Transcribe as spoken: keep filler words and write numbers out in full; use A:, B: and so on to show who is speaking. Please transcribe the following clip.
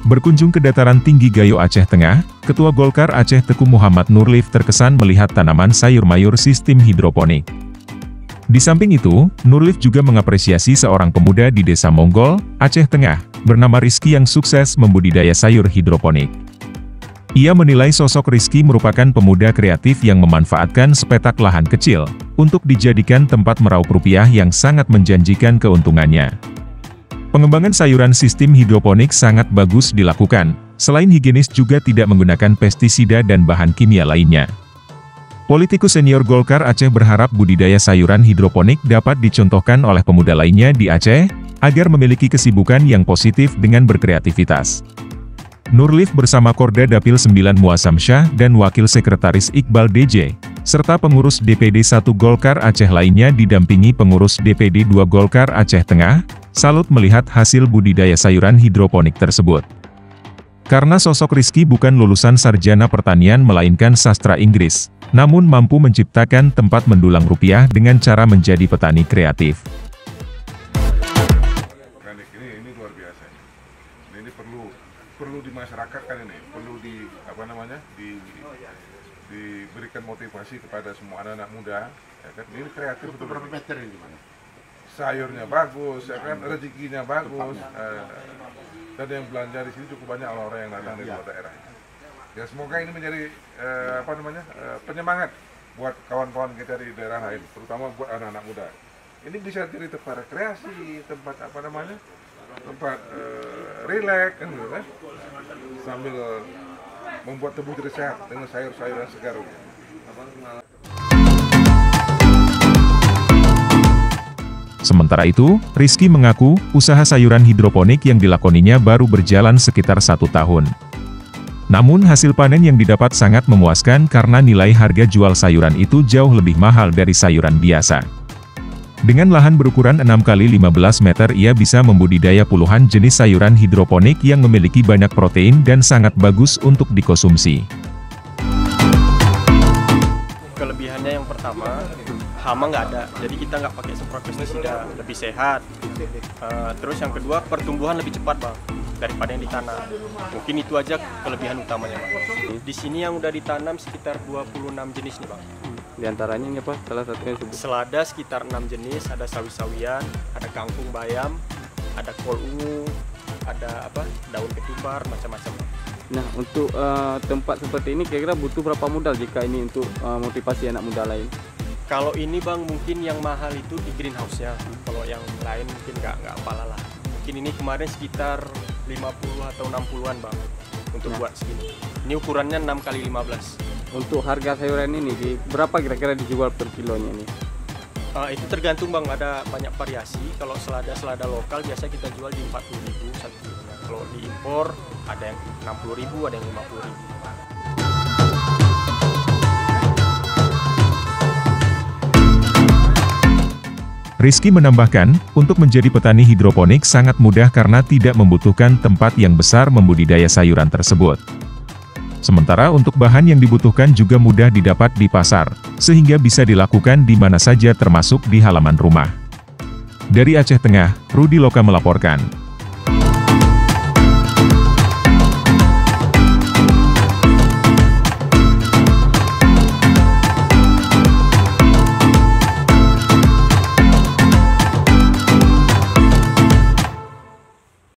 A: Berkunjung ke dataran tinggi Gayo Aceh Tengah, Ketua Golkar Aceh Teku Muhammad Nurlif terkesan melihat tanaman sayur mayur sistem hidroponik. Di samping itu, Nurlif juga mengapresiasi seorang pemuda di Desa Monggol, Aceh Tengah, bernama Rizky yang sukses membudidaya sayur hidroponik. Ia menilai sosok Rizky merupakan pemuda kreatif yang memanfaatkan sepetak lahan kecil, untuk dijadikan tempat meraup rupiah yang sangat menjanjikan keuntungannya. Pengembangan sayuran sistem hidroponik sangat bagus dilakukan, selain higienis juga tidak menggunakan pestisida dan bahan kimia lainnya. Politikus senior Golkar Aceh berharap budidaya sayuran hidroponik dapat dicontohkan oleh pemuda lainnya di Aceh, agar memiliki kesibukan yang positif dengan berkreativitas. Nurlif bersama Korda Dapil sembilan Muazzam Syah dan Wakil Sekretaris Iqbal D J, serta pengurus D P D satu Golkar Aceh lainnya didampingi pengurus D P D dua Golkar Aceh Tengah, salut melihat hasil budidaya sayuran hidroponik tersebut. Karena sosok Rizky bukan lulusan sarjana pertanian melainkan sastra Inggris, namun mampu menciptakan tempat mendulang rupiah dengan cara menjadi petani kreatif.
B: Ini, ini luar biasa. Ini perlu perlu di masyarakat kan ini, perlu di apa namanya di, diberikan motivasi kepada semua anak-anak muda. Ya kan? Ini kreatif. Untuk berapa meter ini gimana? Sayurnya bagus, ya kan, rezekinya bagus. Eh, dan yang belanja di sini cukup banyak orang-orang yang datang dari luar daerah. Ya semoga ini menjadi eh, apa namanya eh, penyemangat buat kawan-kawan kita di daerah lain, terutama buat anak-anak muda. Ini bisa jadi tempat rekreasi, tempat apa namanya, tempat eh, rileks kan, gitu, kan, sambil membuat tubuh jadi sehat dengan sayur-sayuran segar.
A: Sementara itu, Rizky mengaku, usaha sayuran hidroponik yang dilakoninya baru berjalan sekitar satu tahun. Namun hasil panen yang didapat sangat memuaskan karena nilai harga jual sayuran itu jauh lebih mahal dari sayuran biasa. Dengan lahan berukuran enam kali lima belas meter ia bisa membudidaya puluhan jenis sayuran hidroponik yang memiliki banyak protein dan sangat bagus untuk dikonsumsi.
C: Kelebihannya yang pertama, hama nggak ada, jadi kita nggak pakai semprot pestisida, lebih sehat. Uh, terus yang kedua, pertumbuhan lebih cepat bang daripada yang ditanam. Mungkin itu aja kelebihan utamanya bang. Di sini yang udah ditanam sekitar dua puluh enam jenis nih bang.
D: Di antaranya ini apa? Salah satunya sebut.
C: Selada sekitar enam jenis, ada sawi-sawian, ada kangkung bayam, ada kol ungu, ada apa? Daun ketumbar, macam-macam.
D: Nah, untuk uh, tempat seperti ini kira-kira butuh berapa modal jika ini untuk uh, motivasi anak muda lain?
C: Kalau ini bang mungkin yang mahal itu di greenhouse-nya. Kalau yang lain mungkin nggak nggak apalah lah. Mungkin ini kemarin sekitar lima puluh atau enam puluhan bang untuk nah. buat segini. Ini ukurannya enam kali lima belas.
D: Untuk harga sayuran ini di berapa kira-kira dijual per kilonya ini?
C: Uh, itu tergantung bang, ada banyak variasi. Kalau selada-selada lokal biasa kita jual di empat puluh ribu satu kilonya. Kalau diimpor ada yang enam puluh ribu, ada yang lima puluh ribu.
A: Rizky menambahkan, untuk menjadi petani hidroponik sangat mudah karena tidak membutuhkan tempat yang besar membudidaya sayuran tersebut. Sementara untuk bahan yang dibutuhkan juga mudah didapat di pasar, sehingga bisa dilakukan di mana saja termasuk di halaman rumah. Dari Aceh Tengah, Rudi Loka melaporkan.